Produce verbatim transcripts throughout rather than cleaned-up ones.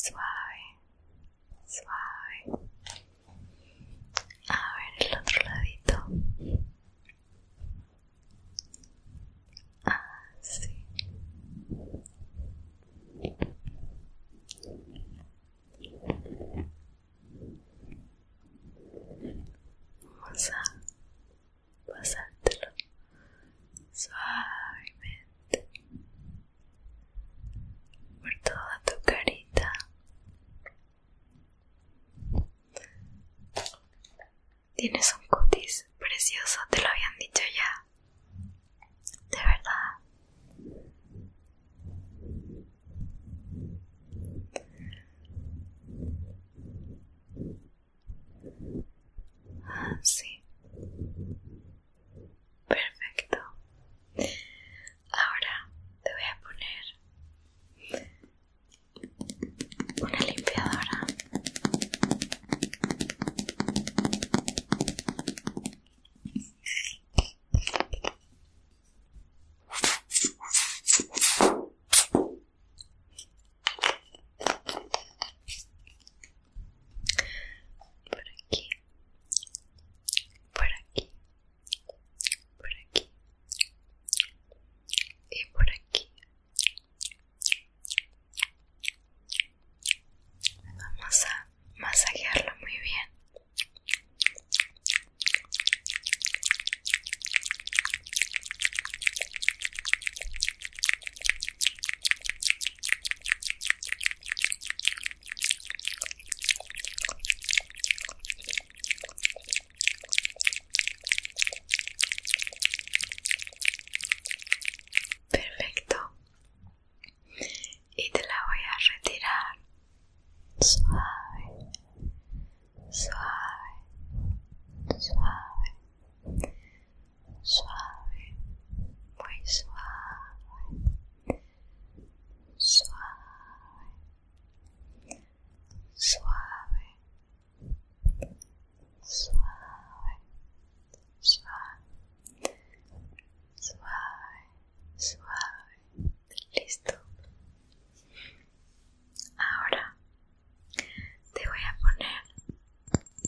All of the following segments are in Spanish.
suave, suave. A ver el otro ladito. Así. Vamos a pasártelo suavemente por toda tu carita. Tienes un cutis precioso, te lo habían dicho ya. De verdad. Ah, sí. Perfecto. Ahora te voy a poner una limpiadora. Por aquí, por aquí, por aquí y por aquí. Vamos a masajearlo muy bien. Perfecto. Y te la voy a retirar suave, suave, suave, suave, muy suave, suave, suave, suave, suave, suave, suave. Listo. Ahora te voy a poner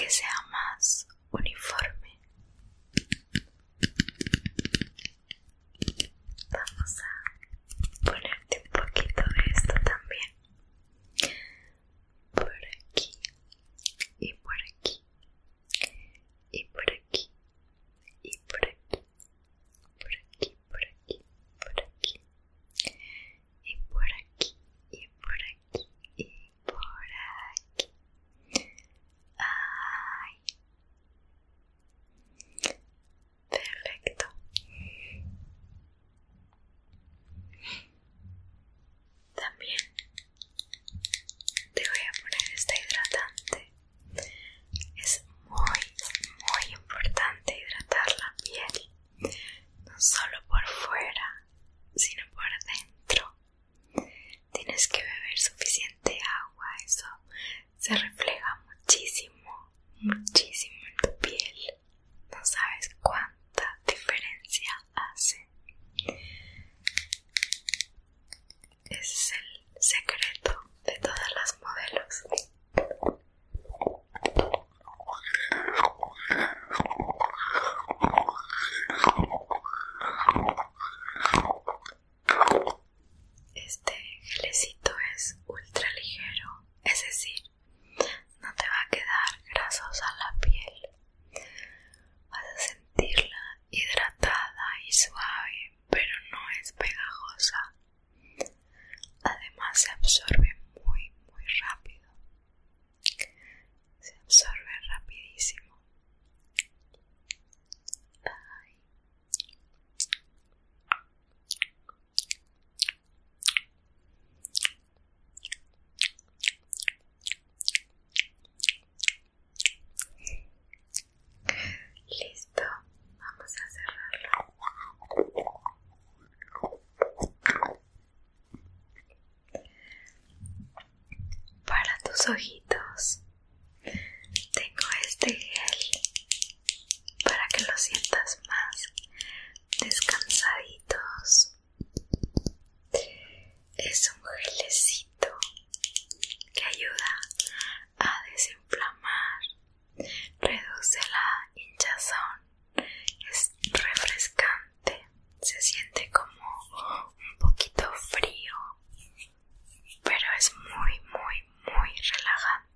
que sea más uniforme. Vamos a ponerte un poquito de esto también. Por aquí y por aquí y por aquí y por aquí, por aquí, por aquí, por aquí y por aquí y por aquí y por aquí. Ay, perfecto. También te voy a poner esta hidratante. Es muy, muy importante hidratar la piel, no solo por fuera, sino por dentro. Tienes que beber suficiente agua, eso se refleja muchísimo, muchísimo en tu piel. No sabes cuánta diferencia hace. Ese es el secreto de todas las modelos. Este gelecito es ultra ligero, es decir, no te va a quedar grasosa la piel. Vas a sentirla hidratada y suave, pero no es pegajosa. Además se absorbe muy, muy rápido. Se absorbe rapidísimo. Ay. Listo, vamos a cerrarlo. Para tus ojitos tengo este gel para que los sientas más descansaditos. Es un gelecito que ayuda a desinflamar, reduce la hinchazón, es refrescante, se siente como un poquito frío, pero es muy, muy, muy relajante.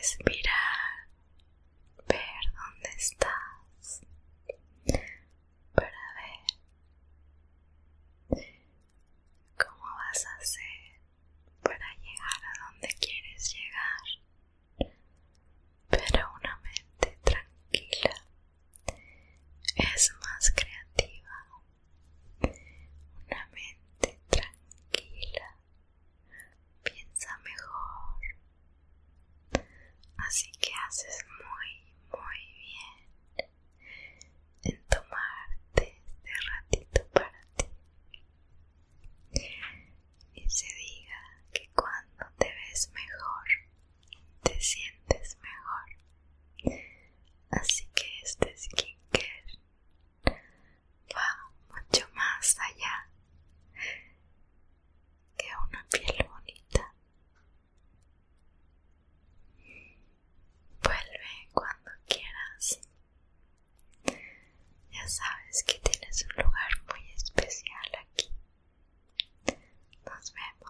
respirar, ver dónde estás, para ver cómo vas a hacer para llegar a donde quieres llegar. Pero una mente tranquila es más creativa. Una mente tranquila piensa mejor. Así que haces muy, muy bien en tomarte este ratito para ti. Y se diga que cuando te ves mejor, te sientes mejor. Así que este skincare va mucho más allá que una piel bonita. Vuelve cuando quieras. Ya sabes que tienes un lugar muy especial aquí. Nos vemos.